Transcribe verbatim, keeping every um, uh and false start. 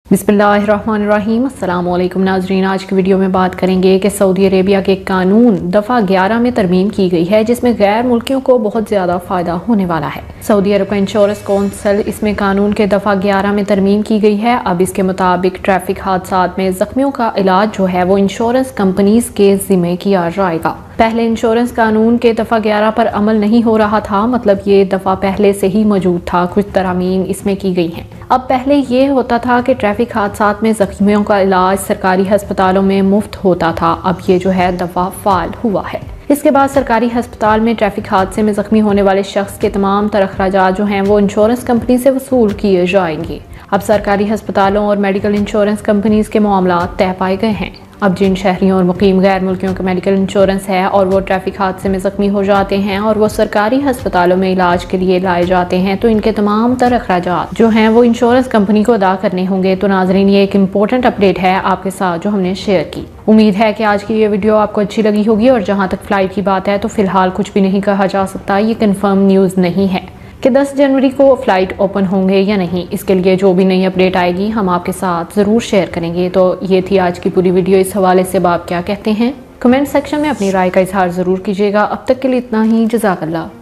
बिस्मिल्लाहिर्रहमानिर्रहीम। अस्सलामुअलैकुम नाज़रीन, आज की वीडियो में बात करेंगे कि सऊदी अरेबिया के कानून दफ़ा ग्यारह में तरमीम की गई है, जिसमें गैर मुल्कियों को बहुत ज़्यादा फ़ायदा होने वाला है। सऊदी अरब का इंश्योरेंस कौंसल इसमें कानून के दफ़ा ग्यारह में तरमीम की गई है। अब इसके मुताबिक ट्रैफिक हादसा में ज़ख्मियों का इलाज जो है वो इंश्योरेंस कंपनीज के ज़िम्मे किया जाएगा। पहले इंश्योरेंस कानून के दफ़ा ग्यारह पर अमल नहीं हो रहा था, मतलब ये दफ़ा पहले से ही मौजूद था। कुछ तरामीम इसमें की गई हैं। अब पहले ये होता था कि ट्रैफिक हादसा में जख्मियों का इलाज सरकारी अस्पतालों में मुफ्त होता था। अब ये जो है दफ़ा फाल हुआ है। इसके बाद सरकारी अस्पताल में ट्रैफिक हादसे में जख्मी होने वाले शख्स के तमाम तर अखराजात जो हैं वो इंश्योरेंस कंपनी से वसूल किए जाएंगे। अब सरकारी अस्पतालों और मेडिकल इंश्योरेंस कंपनीज के मामला तय पाए गए हैं। अब जिन शहरियों और मुकीम गैर मुल्कियों का मेडिकल इंश्योरेंस है और वो ट्रैफिक हादसे में जख्मी हो जाते हैं और वो सरकारी अस्पतालों में इलाज के लिए लाए जाते हैं, तो इनके तमाम तर अखराजात जो हैं वो इंश्योरेंस कंपनी को अदा करने होंगे। तो नाजरीन, ये एक इम्पोर्टेंट अपडेट है आपके साथ जो हमने शेयर की। उम्मीद है कि आज की ये वीडियो आपको अच्छी लगी होगी। और जहाँ तक फ्लाइट की बात है तो फिलहाल कुछ भी नहीं कहा जा सकता, ये कन्फर्म न्यूज़ नहीं है कि दस जनवरी को फ़्लाइट ओपन होंगे या नहीं। इसके लिए जो भी नई अपडेट आएगी हम आपके साथ ज़रूर शेयर करेंगे। तो ये थी आज की पूरी वीडियो। इस हवाले से आप क्या कहते हैं, कमेंट सेक्शन में अपनी राय का इजहार ज़रूर कीजिएगा। अब तक के लिए इतना ही। जज़ाकल्लाह।